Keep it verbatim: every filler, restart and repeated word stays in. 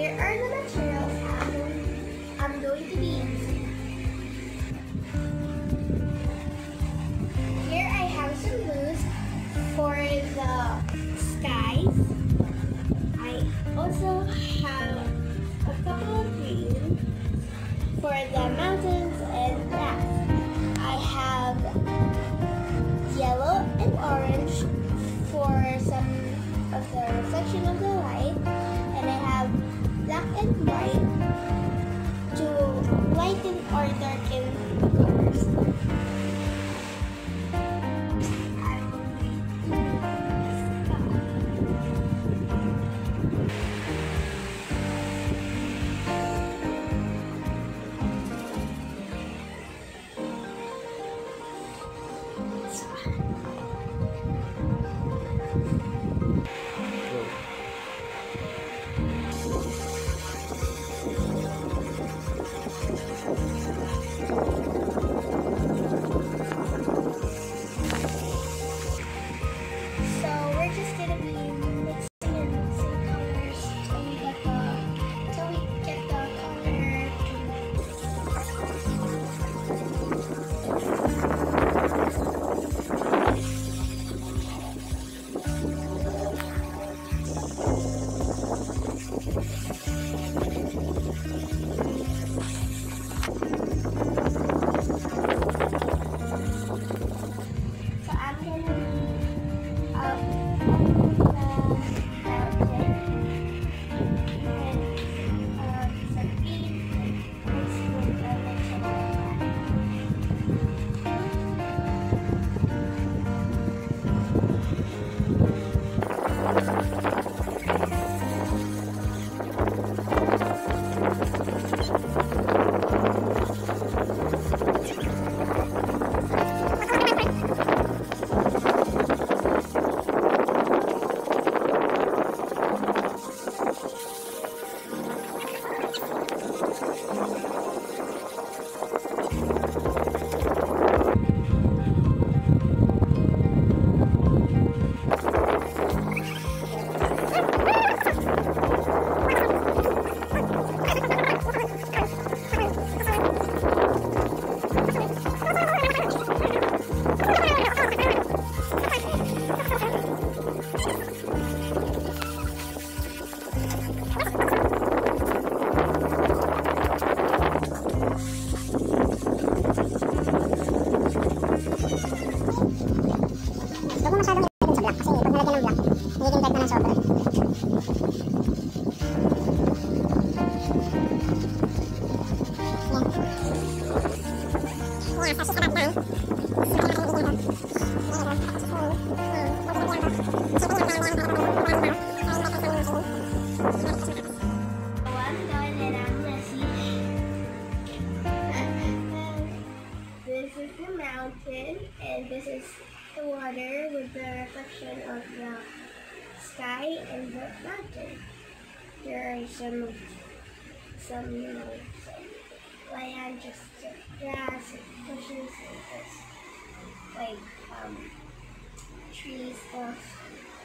here are the materials I'm going, I'm going to be using. Here I have some blues for the skies. I also have a couple of green for the mountains and grass. I have yellow and orange for some of the reflection of the light, and I have black and white to lighten or darken the colors. I will be doing This is the mountain, and this is the water with the reflection of the sky and the mountain. There are some, some, you know, some land, just some grass and bushes and this, like, um, tree stuff.